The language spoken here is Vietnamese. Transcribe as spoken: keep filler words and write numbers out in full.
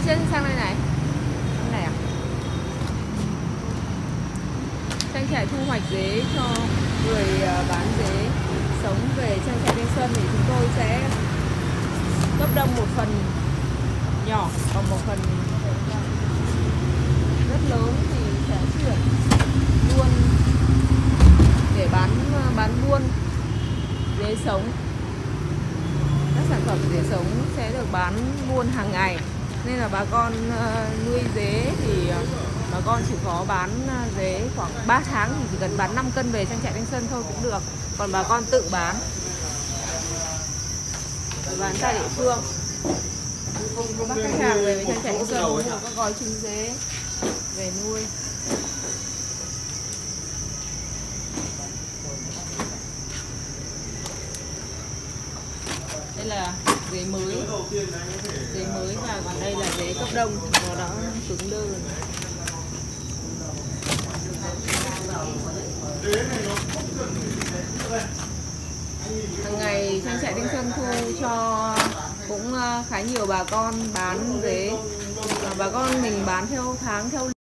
Trên sang đây này. Sang này à? Trang trại thu hoạch dế cho người bán dế sống về trang trại Thanh Xuân thì chúng tôi sẽ cấp đông một phần nhỏ, còn một phần rất lớn thì sẽ chuyển luôn để bán bán buôn dế sống. Các sản phẩm dế sống sẽ được bán buôn hàng ngày, nên là bà con nuôi dế thì bà con chỉ có bán dế khoảng ba tháng thì chỉ cần bán năm cân về trang trại Thanh Xuân thôi cũng được. Còn bà con tự bán bán tại địa phương, bắt khách hàng về với trang trại Thanh Xuân mua các gói trứng dế về nuôi. Đây là dế mới, dế mới và còn đây là dế cấp đông, nó đã cứng đơ rồi. Hàng ngày trang trại Thanh Xuân thu cho cũng khá nhiều bà con bán dế, bà con mình bán theo tháng theo